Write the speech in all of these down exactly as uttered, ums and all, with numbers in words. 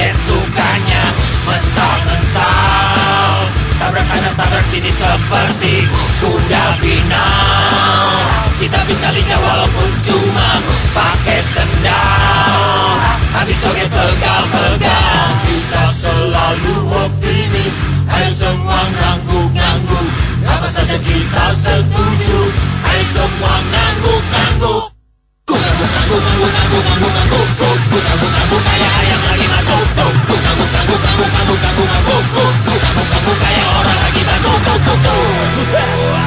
Raden sukanya mental-mental, tabrak sana tabrak sini seperti kuda binal. Kita bisa lincah walaupun cuma pakai sendal, habis joget pegal-pegal. Kita selalu optimis, ayo semua ngangguk-ngangguk, apa saja kita setuju, ayo semua ngangguk-ngangguk. Ngangguk, ngangguk, ngangguk, ngangguk, ngangguk, ngangguk, ngangguk, ngangguk, kayak ayam lagi ngangguk, ngangguk, ngangguk, ngangguk, ngangguk, ngangguk, ngangguk, ngangguk, ngangguk, ngangguk, kayak orang lagi ngangguk, ngangguk, ngangguk.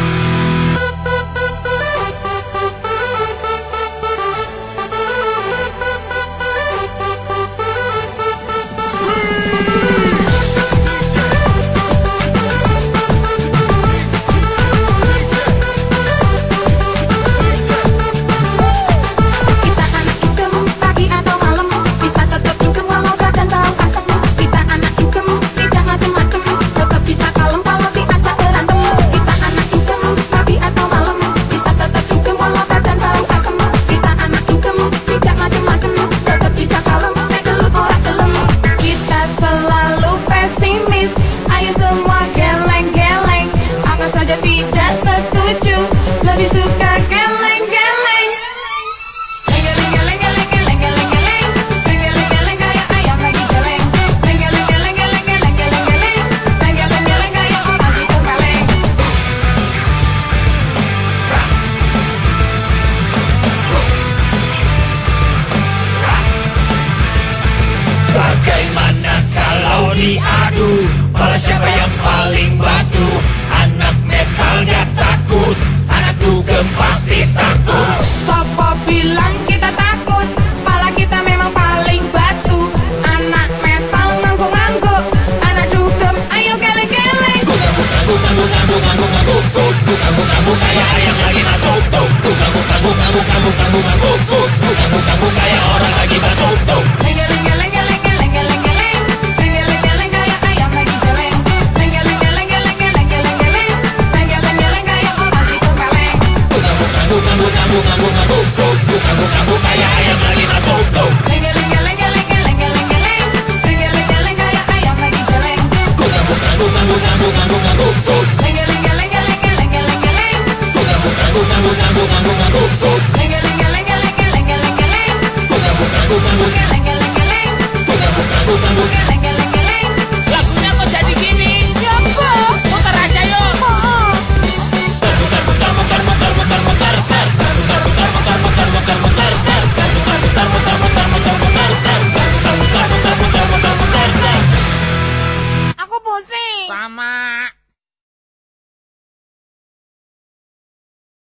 Bagaimana kalau diadu, malah siapa yang paling batu? Anak metal gak takut, anak dugem pasti